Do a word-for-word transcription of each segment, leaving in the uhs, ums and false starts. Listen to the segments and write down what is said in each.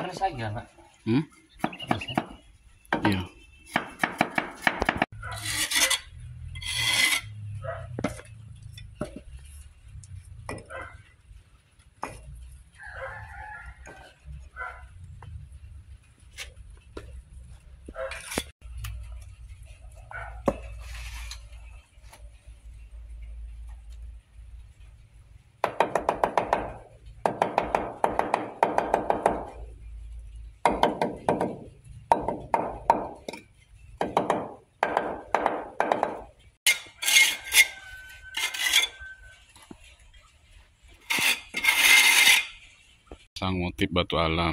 Panas saja, Pak. Hmm? Panas ya. Iya. Sang motif batu alam.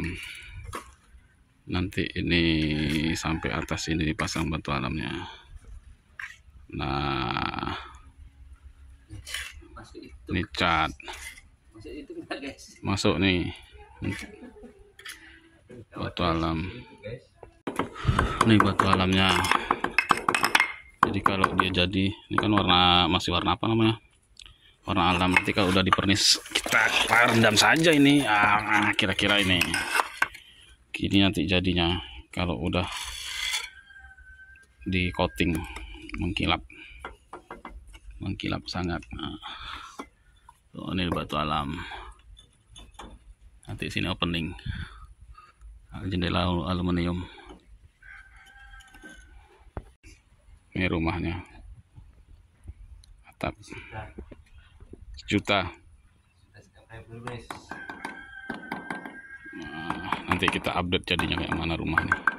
Nanti ini sampai atas ini dipasang batu alamnya. Nah, Masuk itu. ini cat. Masuk itu kita, guys. Masuk nih. Batu alam. Ini batu alamnya. Jadi kalau dia jadi, ini kan warna masih warna apa namanya? Warna alam. Nanti kalau udah dipernis kita rendam saja ini. Ah, kira-kira ini. Gini nanti jadinya kalau udah di coating mengkilap, mengkilap sangat. Nah, tuh, ini batu alam. Nanti sini opening, jendela aluminium. Ini rumahnya, atap sejuta. Nah, nanti kita update jadinya kayak mana rumahnya.